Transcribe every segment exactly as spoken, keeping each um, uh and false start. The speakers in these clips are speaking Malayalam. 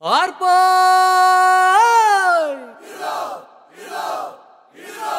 Arpa! Hero! Hero! Hero!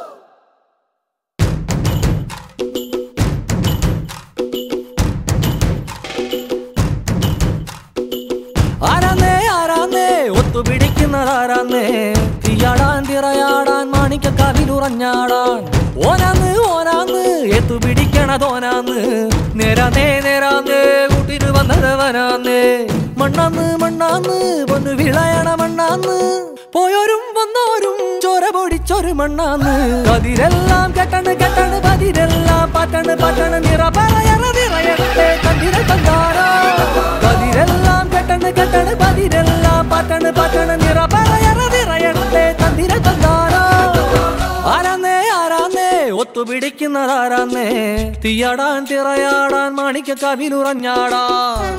Arane, arane, ottu pidikkunnatharanne Thiyadan thirayadan manikka kaviluranyadan Onannu, onannu, ettu pidikkanathonaannu Nerane, nerane, kootinu vannathavananne Mannannu, mannannu, ponnu vilayana mannannu Poyorum vannorum chora podichoru mannannu Kadirellam kettanu kettanu padirellam patanu patanu niraparayana nirayatte tandira tandara Kadirellam kettanu kettanu padirellam patanu patanu niraparayana nirayatte tandira tandara Aranne aranne ottu pidikkunnatharanne Thiyadan thirayadan manikka kaviluranyadan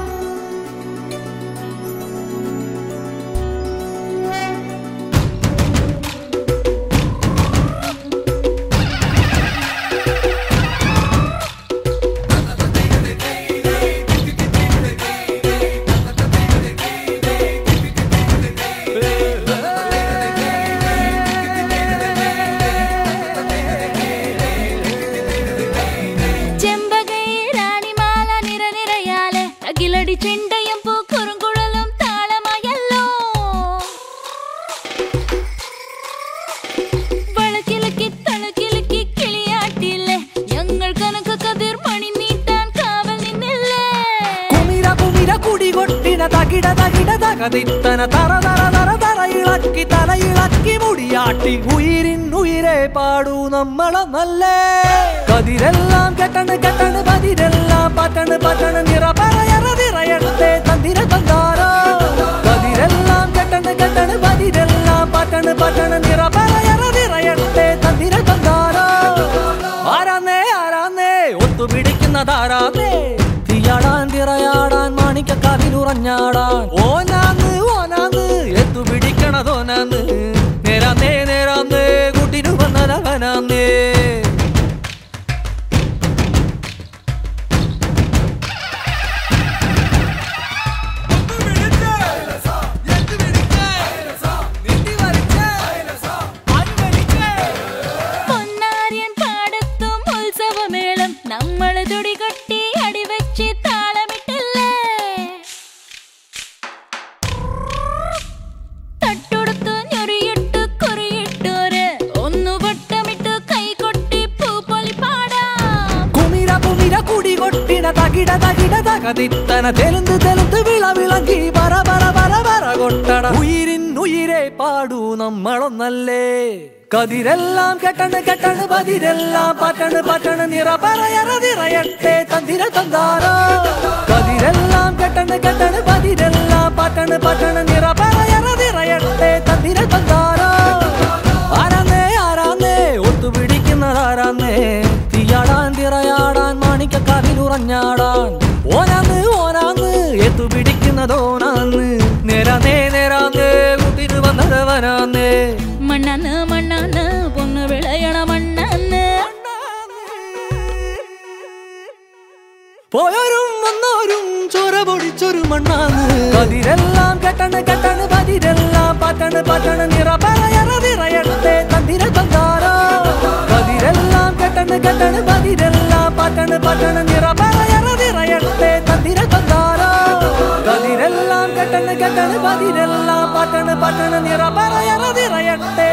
ചെണ്ടയും പൂക്കുറുങ്കുഴലും താളമായല്ലോ വളക്കിലക്കി തളക്കിലക്കി കിളിയാട്ടില്ലേ ഞങ്ങൾ കനക കതിർ മണി നീട്ടാൻ കാവൽ നിന്നില്ലേ കുമിര കുമിര കുടി കൊട്ടിന തകിട തകിട തകതിത്തന തറ തറ തറ തറ ഇളക്കി തല ഇളക്കി മുടിയാട്ടി ഉയിരിൻ ഉയിരെ പാടൂ നമ്മളൊന്നല്ലേ കതിരെല്ലാം കെട്ടണ് കെട്ടണ് പതിരെല്ലാം പറ്റണ് പറ്റണ് നിറപറയറ നിറയട്ടെ തന്തിര തന്താരോ കതിരെല്ലാം കെട്ടണ് കെട്ടണ് പതിരെല്ലാം പറ്റണ് പറ്റണ് നിറപറയറ നിറയട്ടെ തന്തിര തന്താരോ ആരാന്നേ ആരാന്നേ ഒത്തു പിടിക്കുന്നതാരാന്നേ തീയാടാൻ തിറയാടാൻ മാണിക്ക കാവിലുറഞ്ഞാടാൻ ഓനാന്ന് ഓനാന്ന് എത്തു പിടിക്കണതോനാന്ന് നേരാന്നേ നേരാന്നേ കൂട്ടിനു വന്നതവനാന്നേ നമ്മള് തുടികൊട്ടി അടിവെച്ച് താളമിട്ടില്ലേ തട്ടുടുത്തു ഞൊറിയിട്ടു കുറിയിട്ടോര് ഒന്നു വട്ടമിട്ടു കൈകൊട്ടി പൂപ്പൊലി പാടാം കുമിര കുമിര കുടി കൊട്ടിന തകിട തകിട തകതിത്തന തെലുന്ത് തെലുന്ത് വിള വിളങ്ങി പറ പറ പറ പറ കൊട്ടട ഉയിരിൻ ഉയിരെ പാടൂ നമ്മളൊന്നല്ലേ കതിരെല്ലാം കെട്ടണ് കെട്ടണ് പതിരെല്ലാം പറ്റണ് പറ്റണ് നിറപറയറ നിറയട്ടെ തന്തിര തന്താരോ കതിരെല്ലാം കെട്ടണ് കെട്ടണ് പതിരെല്ലാം പറ്റണ് പറ്റണ് നിറപറയറ നിറയട്ടെ തന്തിര തന്താരോ ആരാന്നേ ആരാന്നേ ഒത്തു പിടിക്കുന്നതാരാന്നേ തീയാടാൻ തിറയാടാൻ മാണിക്ക കാവിലുറഞ്ഞാടാൻ ഓനാന്ന് ഓനാന്ന് എത്തു പിടിക്കുന്നതോനാന്ന് നേരാന്നേ നേരാന്നേ കൂട്ടിന് വന്നതവനാന്നേ മണ്ണാന്ന് മണ്ണാന്ന് പൊന്നു വിളയണ മണ്ണാന്ന് പോയോരും വന്നോരും ചോര പൊടിച്ചൊരു മണ്ണാന്ന് കതിരെല്ലാം കെട്ടണ് കെട്ടണ് പതിരെല്ലാം പറ്റണ് പറ്റണ് നിറപറയറ നിറയട്ടെ തന്തിര തന്താരോ കതിരെല്ലാം കെട്ടണ് കെട്ടണ് പതിരെല്ലാം പറ്റണ് പറ്റണ് നിറപറയറ നിറയട്ടെ തന്തിര തന്താരോ കതിരെല്ലാം കെട്ടണ് കെട്ടണ് പതിരെല്ലാം പറ്റണ് പറ്റണ് നിറപറയറ നിറയട്ടെ